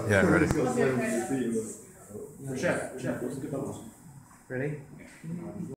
Yeah, ready. Chef, what's the good one? Ready?